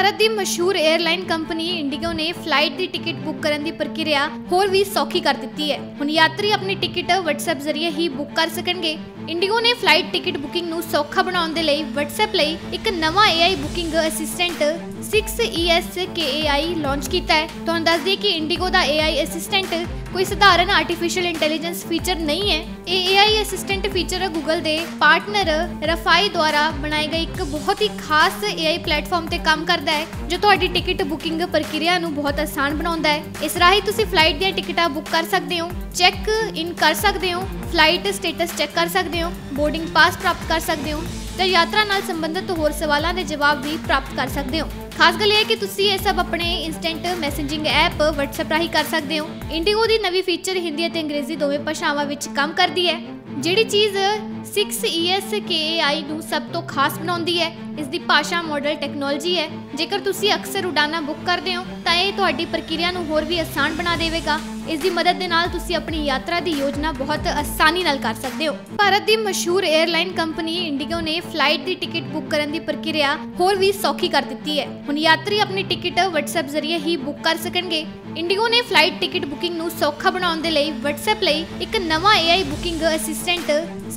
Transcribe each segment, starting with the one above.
ਭਾਰਤ ਦੀ ਮਸ਼ਹੂਰ 에ਅਰਲਾਈਨ ਕੰਪਨੀ ਇੰਡੀਗੋ ਨੇ ਫਲਾਈਟ ਦੀ ਟਿਕਟ ਬੁੱਕ ਕਰਨ ਦੀ ਪ੍ਰਕਿਰਿਆ ਹੋਰ ਵੀ ਸੌਖੀ ਕਰ ਦਿੱਤੀ ਹੈ। ਹੁਣ ਯਾਤਰੀ ਆਪਣੀ ਟਿਕਟ WhatsApp ਜ਼ਰੀਏ ਹੀ ਬੁੱਕ ਕਰ ਸਕਣਗੇ। ਇੰਡੀਗੋ ਨੇ ਫਲਾਈਟ ਟਿਕਟ ਬੁਕਿੰਗ ਨੂੰ ਸੌਖਾ ਬਣਾਉਣ ਦੇ ਲਈ WhatsApp ਲਈ ਇੱਕ ਨਵਾਂ AI booking assistant 6ESKAI launch ਕੀਤਾ ਹੈ। ਤੁਹਾਨੂੰ ਦੱਸ ਦਈਏ ਕਿ ਇੰਡੀਗੋ ਦਾ AI ਅਸਿਸਟੈਂਟ ਕੋਈ ਸਧਾਰਨ ਆਰਟੀਫੀਸ਼ੀਅਲ ਇੰਟੈਲੀਜੈਂਸ ਫੀਚਰ ਨਹੀਂ ਹੈ। ਇਹ AI ਅਸਿਸਟੈਂਟ ਫੀਚਰ ਗੂਗਲ ਦੇ ਪਾਰਟਨਰ ਰਫਾਈ ਦੁਆਰਾ ਬਣਾਏ ਗਏ ਇੱਕ ਬਹੁਤ ਹੀ ਖਾਸ AI ਪਲੇਟਫਾਰਮ ਤੇ ਕੰਮ ਕਰਦਾ ਹੈ ਜੋ ਤੁਹਾਡੀ ਟਿਕਟ ਬੁਕਿੰਗ ਪ੍ਰਕਿਰਿਆ ਨੂੰ ਬਹੁਤ ਆਸਾਨ ਬਣਾਉਂਦਾ ਹੈ। ਇਸ ਰਾਹੀਂ ਤੁਸੀਂ ਫਲਾਈਟ ਦੀਆਂ ਟਿਕਟਾਂ ਬੁੱਕ ਕਰ ਸਕਦੇ ਹੋ, ਚੈੱਕ ਇਨ ਕਰ ਸਕਦੇ ਹੋ, ਫਲਾਈਟ ਸਟੇਟਸ ਚੈੱਕ ਕਰ ਸਕਦੇ ਹੋ, ਬੋਰਡਿੰਗ ਪਾਸ ਪ੍ਰਾਪਤ ਕਰ ਸਕਦੇ ਹੋ ਤੇ ਯਾਤਰਾ ਨਾਲ ਸੰਬੰਧਿਤ ਹੋਰ ਸਵਾਲਾਂ ਦੇ ਜਵਾਬ ਵੀ ਪ੍ਰਾਪਤ ਕਰ ਸਕਦੇ ਹੋ। ਖਾਸ ਗੱਲ ਇਹ ਹੈ ਕਿ ਤੁਸੀਂ ਇਹ ਸਭ ਆਪਣੇ ਇੰਸਟੈਂਟ ਮੈਸੇਜਿੰਗ ਐਪ WhatsApp ਰਾਹੀਂ ਕਰ ਸਕਦੇ ਹੋ। ਇੰਡੀਗੋ ਦੀ ਨਵੀਂ ਫੀਚਰ ਹਿੰਦੀ ਅਤੇ ਅੰਗਰੇਜ਼ੀ ਦੋਵੇਂ ਭਾਸ਼ਾਵਾਂ ਵਿੱਚ ਕੰਮ ਕਰਦੀ ਹੈ। ਜਿਹੜੀ ਚੀਜ਼ 6ESKAI ਨੂੰ ਸਭ ਤੋਂ ਖਾਸ ਬਣਾਉਂਦੀ ਹੈ ਇਸ ਦੀ ਭਾਸ਼ਾ ਮਾਡਲ ਟੈਕਨੋਲੋਜੀ ਹੈ। ਜੇਕਰ ਤੁਸੀਂ ਅਕਸਰ ਉਡਾਨਾਂ ਬੁੱਕ ਕਰਦੇ ਹੋ ਤਾਂ ਇਹ ਤੁਹਾਡੀ ਪ੍ਰਕਿਰਿਆ ਨੂੰ ਹੋਰ ਵੀ ਆਸਾਨ ਬਣਾ ਦੇਵੇਗਾ। ਇਸ ਦੀ ਮਦਦ ਦੇ ਨਾਲ ਤੁਸੀਂ ਆਪਣੀ ਯਾਤਰਾ ਦੀ ਯੋਜਨਾ ਬਹੁਤ ਆਸਾਨੀ ਨਾਲ ਕਰ ਸਕਦੇ ਹੋ। ਭਾਰਤ ਦੀ ਮਸ਼ਹੂਰ 에ਅਰਲਾਈਨ ਕੰਪਨੀ ਇੰਡੀਗੋ ਨੇ ਫਲਾਈਟ ਦੀ ਟਿਕਟ ਬੁੱਕ ਕਰਨ ਦੀ ਪ੍ਰਕਿਰਿਆ ਹੋਰ ਵੀ ਸੌਖੀ ਕਰ ਦਿੱਤੀ ਹੈ। ਹੁਣ ਯਾਤਰੀ ਆਪਣੀ ਟਿਕਟ WhatsApp ਜ਼ਰੀਏ ਹੀ ਬੁੱਕ ਕਰ ਸਕਣਗੇ। ਇੰਡੀਗੋ ਨੇ ਫਲਾਈਟ ਟਿਕਟ ਬੁਕਿੰਗ ਨੂੰ ਸੌਖਾ ਬਣਾਉਣ ਦੇ ਲਈ WhatsApp ਲਈ ਇੱਕ ਨਵਾਂ AI booking assistant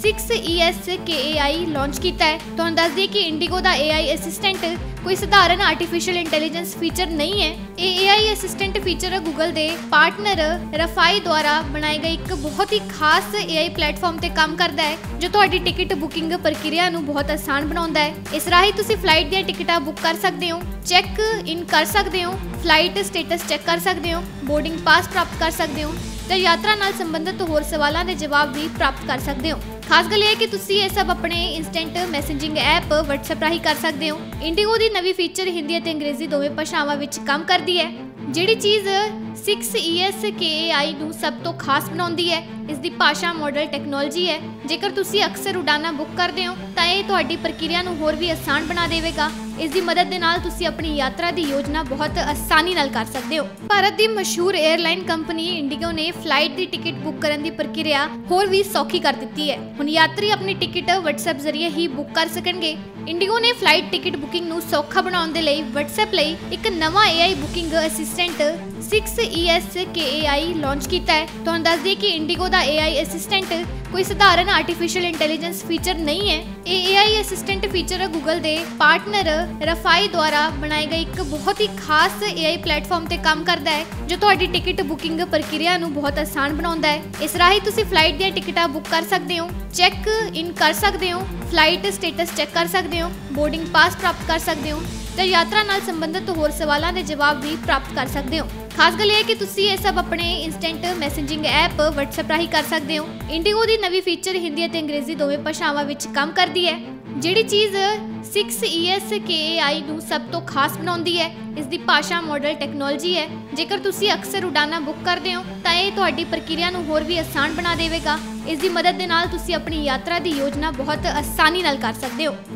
6ESKAI launch ਕੀਤਾ ਹੈ। ਤੁਹਾਨੂੰ ਦੱਸ ਦਈਏ ਕਿ ਇੰਡੀਗੋ ਦਾ AI ਅਸਿਸਟੈਂਟ ਕੋਈ ਸਧਾਰਨ ਆਰਟੀਫੀਸ਼ੀਅਲ ਇੰਟੈਲੀਜੈਂਸ ਫੀਚਰ ਨਹੀਂ ਹੈ। ਇਹ AI ਅਸਿਸਟੈਂਟ ਫੀਚਰ ਗੂਗਲ ਦੇ ਪਾਰਟਨਰ ਰਫਾਈ ਦੁਆਰਾ ਬਣਾਏ ਗਏ ਇੱਕ ਬਹੁਤ ਹੀ ਖਾਸ AI ਪਲੇਟਫਾਰਮ ਤੇ ਕੰਮ ਕਰਦਾ ਹੈ ਜੋ ਤੁਹਾਡੀ ਟਿਕਟ ਬੁਕਿੰਗ ਪ੍ਰਕਿਰਿਆ ਨੂੰ ਬਹੁਤ ਆਸਾਨ ਬਣਾਉਂਦਾ ਹੈ। ਇਸ ਰਾਹੀਂ ਤੁਸੀਂ ਫਲਾਈਟ ਦੀਆਂ ਟਿਕਟਾਂ ਬੁੱਕ ਕਰ ਸਕਦੇ ਹੋ, ਚੈੱਕ ਇਨ ਕਰ ਸਕਦੇ ਹੋ, ਫਲਾਈਟ ਸਟੇਟਸ ਚੈੱਕ ਕਰ ਸਕਦੇ ਹੋ, ਬੋਰਡਿੰਗ ਪਾਸ ਪ੍ਰਾਪਤ ਕਰ ਸਕਦੇ ਹੋ ਤੇ ਯਾਤਰਾ ਨਾਲ ਸੰਬੰਧਿਤ ਹੋਰ ਸਵਾਲਾਂ ਦੇ ਜਵਾਬ ਵੀ ਪ੍ਰਾਪਤ ਕਰ ਸਕਦੇ ਹੋ। ਖਾਸ ਗੱਲ ਇਹ ਹੈ ਕਿ ਤੁਸੀਂ ਇਹ ਸਭ ਆਪਣੇ ਇੰਸਟੈਂਟ ਮੈਸੇਜਿੰਗ ਐਪ WhatsApp ਰਾਹੀਂ ਕਰ ਸਕਦੇ ਹੋ। ਇੰਡੀਗੋ ਦੀ ਨਵੀਂ ਫੀਚਰ ਹਿੰਦੀ ਅਤੇ ਅੰਗਰੇਜ਼ੀ ਦੋਵੇਂ ਭਾਸ਼ਾਵਾਂ ਵਿੱਚ ਕੰਮ ਕਰਦੀ ਹੈ। ਜਿਹੜੀ ਚੀਜ਼ 6ESKAI ਨੂੰ ਸਭ ਤੋਂ ਖਾਸ ਬਣਾਉਂਦੀ ਹੈ ਇਸ ਦੀ ਭਾਸ਼ਾ ਮਾਡਲ ਟੈਕਨੋਲੋਜੀ ਹੈ। ਜੇਕਰ ਤੁਸੀਂ ਅਕਸਰ ਉਡਾਨਾਂ ਬੁੱਕ ਕਰਦੇ ਹੋ ਤਾਂ ਇਹ ਤੁਹਾਡੀ ਪ੍ਰਕਿਰਿਆ ਨੂੰ ਹੋਰ ਵੀ ਆਸਾਨ ਬਣਾ ਦੇਵੇਗਾ। ਇਸ ਦੀ ਮਦਦ ਦੇ ਨਾਲ ਤੁਸੀਂ ਆਪਣੀ ਯਾਤਰਾ ਦੀ ਯੋਜਨਾ ਬਹੁਤ ਆਸਾਨੀ ਨਾਲ ਕਰ ਸਕਦੇ ਹੋ। ਭਾਰਤ ਦੀ ਮਸ਼ਹੂਰ 에ਅਰਲਾਈਨ ਕੰਪਨੀ ਇੰਡੀਗੋ ਨੇ ਫਲਾਈਟ ਦੀ ਟਿਕਟ ਬੁੱਕ ਕਰਨ ਦੀ ਪ੍ਰਕਿਰਿਆ ਹੋਰ ਵੀ ਸੌਖੀ ਕਰ ਦਿੱਤੀ ਹੈ। ਹੁਣ ਯਾਤਰੀ ਆਪਣੀ ਟਿਕਟ WhatsApp ਜ਼ਰੀਏ ਹੀ ਬੁੱਕ ਕਰ ਸਕਣਗੇ। ਇੰਡੀਗੋ ਨੇ ਫਲਾਈਟ ਟਿਕਟ ਬੁਕਿੰਗ ਨੂੰ ਸੌਖਾ ਬਣਾਉਣ ਦੇ ਲਈ WhatsApp ਲਈ ਇੱਕ ਨਵਾਂ AI booking assistant 6ESKAI launch ਕੀਤਾ ਹੈ। ਤੁਹਾਨੂੰ ਦੱਸ ਦਈਏ ਕਿ ਇੰਡੀਗੋ ਦਾ AI ਅਸਿਸਟੈਂਟ ਕੋਈ ਸਧਾਰਨ ਆਰਟੀਫੀਸ਼ੀਅਲ ਇੰਟੈਲੀਜੈਂਸ ਫੀਚਰ ਨਹੀਂ ਹੈ। ਇਹ AI ਅਸਿਸਟੈਂਟ ਫੀਚਰ ਗੂਗਲ ਦੇ ਪਾਰਟਨਰ ਰਫਾਈ ਦੁਆਰਾ ਬਣਾਏ ਗਏ ਇੱਕ ਬਹੁਤ ਹੀ ਖਾਸ AI ਪਲੇਟਫਾਰਮ ਤੇ ਕੰਮ ਕਰਦਾ ਹੈ ਜੋ ਤੁਹਾਡੀ ਟਿਕਟ ਬੁਕਿੰਗ ਪ੍ਰਕਿਰਿਆ ਨੂੰ ਬਹੁਤ ਆਸਾਨ ਬਣਾਉਂਦਾ ਹੈ। ਇਸ ਰਾਹੀਂ ਤੁਸੀਂ ਫਲਾਈਟ ਦੀਆਂ ਟਿਕਟਾਂ ਬੁੱਕ ਕਰ ਸਕਦੇ ਹੋ, ਚੈੱਕ ਇਨ ਕਰ ਸਕਦੇ ਹੋ, ਫਲਾਈਟ ਸਟੇਟਸ ਚੈੱਕ ਕਰ ਸਕਦੇ ਹੋ, ਬੋਰਡਿੰਗ ਪਾਸ ਪ੍ਰਾਪਤ ਕਰ ਸਕਦੇ ਹੋ ਤੇ ਯਾਤਰਾ ਨਾਲ ਸੰਬੰਧਿਤ ਹੋਰ ਸਵਾਲਾਂ ਦੇ ਜਵਾਬ ਵੀ ਪ੍ਰਾਪਤ ਕਰ ਸਕਦੇ ਹੋ। ਖਾਸ ਗੱਲ ਇਹ ਹੈ ਕਿ ਤੁਸੀਂ ਇਹ ਸਭ ਆਪਣੇ ਇੰਸਟੈਂਟ ਮੈਸੇਜਿੰਗ ਐਪ WhatsApp ਰਾਹੀਂ ਕਰ ਸਕਦੇ ਹੋ। ਇੰਡੀਗੋ ਦੀ ਨਵੀਂ ਫੀਚਰ ਹਿੰਦੀ ਅਤੇ ਅੰਗਰੇਜ਼ੀ ਦੋਵੇਂ ਭਾਸ਼ਾਵਾਂ ਵਿੱਚ ਕੰਮ ਕਰਦੀ ਹੈ। ਜਿਹੜੀ ਚੀਜ਼ 6ESKAI ਨੂੰ ਸਭ ਤੋਂ ਖਾਸ ਬਣਾਉਂਦੀ ਹੈ ਇਸ ਦੀ ਭਾਸ਼ਾ ਮਾਡਲ ਟੈਕਨੋਲੋਜੀ ਹੈ। ਜੇਕਰ ਤੁਸੀਂ ਅਕਸਰ ਉਡਾਨਾਂ ਬੁੱਕ ਕਰਦੇ ਹੋ ਤਾਂ ਇਹ ਤੁਹਾਡੀ ਪ੍ਰਕਿਰਿਆ ਨੂੰ ਹੋਰ ਵੀ ਆਸਾਨ ਬਣਾ ਦੇਵੇਗਾ। ਇਸ ਦੀ ਮਦਦ ਦੇ ਨਾਲ ਤੁਸੀਂ ਆਪਣੀ ਯਾਤਰਾ ਦੀ ਯੋਜਨਾ ਬਹੁਤ ਆਸਾਨੀ ਨਾਲ ਕਰ ਸਕਦੇ ਹੋ।